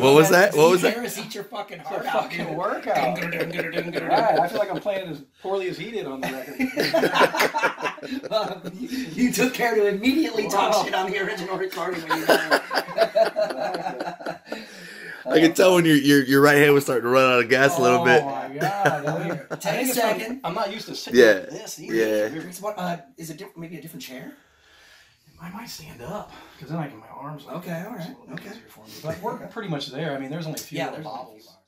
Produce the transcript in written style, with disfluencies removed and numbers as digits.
What was that? What was that? Harris eat your fucking heart out. Fucking workout. Right, I feel like I'm playing as poorly as he did on the record. You took care to immediately talk shit on the original recording when you got I can tell when your right hand was starting to run out of gas a little bit. Oh my god! Take a second. I'm not used to sitting like this either. Yeah. Is it maybe a different chair? I might stand up because then I get my arms. Okay, all right. Okay. For me. But we're pretty much there. I mean, there's only a few bobbles.